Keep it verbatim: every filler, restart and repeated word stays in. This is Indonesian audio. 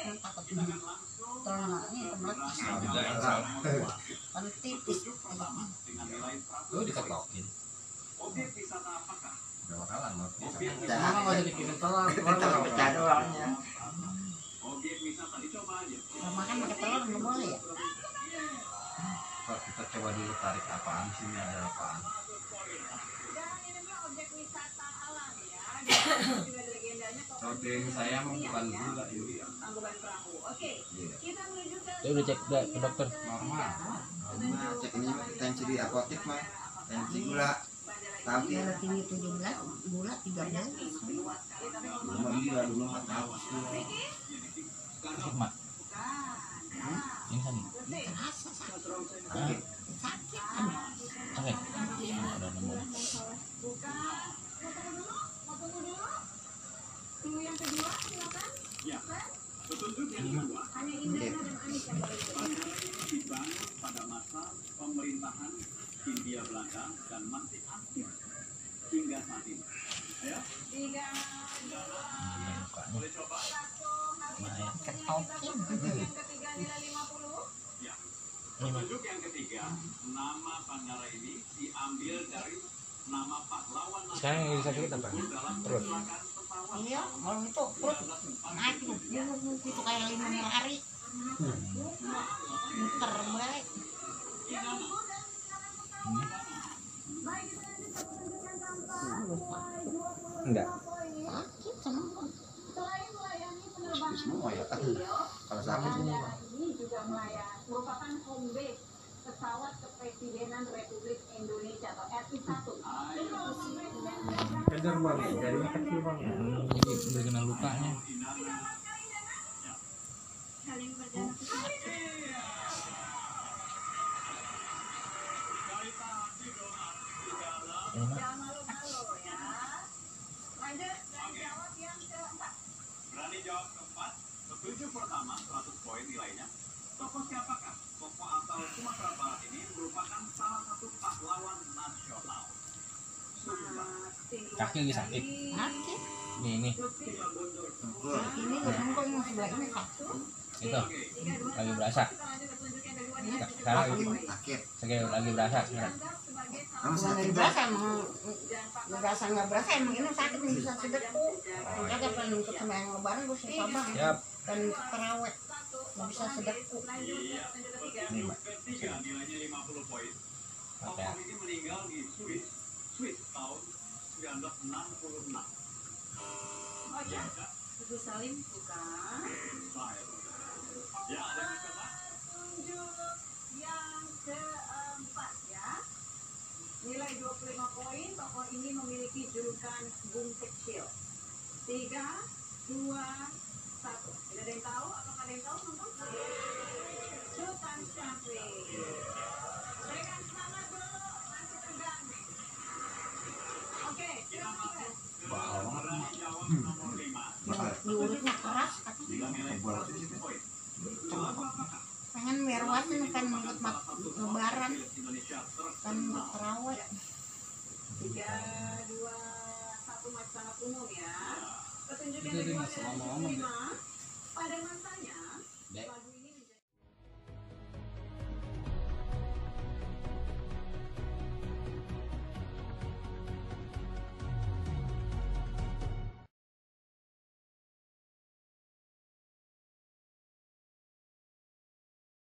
takut tolongnya meletus kan tipis lu diketokin berapa kali mau jangan nggak usah dibikin telur telur pecah doangnya kalau makan pakai telur nggak boleh ya. Kok kita coba dulu tarik apaan sih, ini ada apaan? Roti saya mau bukan gula ini. Ya udah cek udah ke dokter. Normal. nah cek ini tensi di apotek mah tensi gula tapi Darah tinggi tujuh belas, gula tiga belas. belum gila dulu nggak tahu Hikmat. Ini kan. Terasa sakit. Ah, Sakit. oke. Ada nomor. pada masa pemerintahan Hindia Belanda dan masih aktif hingga saat ini. Ya. Ini mukanya. Boleh coba? Lumayan. Ketokin. Ya. Petunjuk yang ketiga, nama bandara ini diambil dari nama pahlawan Sekarang yang disakit apa? dalam Perut. kecelakaan pesawat. Iya, kalau itu perut naik tuh, itu kayak lima lari. Muter baik. Enggak. Sakit semua. sakit semua ya kalau sakit semua ini juga melayani merupakan home base pesawat kepresidenan Republik Indonesia atau R I satu. bener bang jadinya kecil bang Jadi udah kena lukanya. Enak. Jangan malu-malu ya. Lanjut dan jawab yang keempat. Berani jawab keempat. Petunjuk pertama, seratus poin nilainya. Tokoh siapakah? Tokoh asal Sumatera Barat ini merupakan salah satu pahlawan nasional. Sumba. Kaki lagi sakit. Sakit. Nih nih. Ini bengkok yang sebelah ini satu. Itu lagi berasa. Sekarang lagi sakit sekarang lagi berasa sekarang. kamu Bukan sakit nggak bang berasa, emang nggak berasa nggak berasa emang ini sakit nih bisa sedeku. Makanya kan untuk sembahyang lebaran gue susah banget. Siap. Dan terawih nggak bisa sedeku. Iya. Petunjuk ketiga nilainya lima puluh poin. Oke. Tokoh ini meninggal di Swiss, Swiss tahun seribu sembilan ratus enam puluh enam. Oke. Ibu Salim bukan. Ya, ada yang coba? Petunjuk yang keempat ya. Nilai dua puluh lima poin. Tokoh ini memiliki julukan Bung Kecil. Tiga, dua, satu. Tidak ada yang tahu? Apakah ada yang tahu nonton? Sultan Syafri. Berikan semangat dulu. Masih tegang nih. Oke, yang ketiga. Berani jawab nomor lima. Diurutnya keras, tapi Nilai seratus poin. Lagu apakah? pengen biar wasin kan ikut mak lebaran Indonesia terus kan terawih. Tiga, dua, satu masih sangat umum ya. Petunjuk yang Itu dia kedua masih adalah lama-lama, lima. Pada masanya, Dek. lagu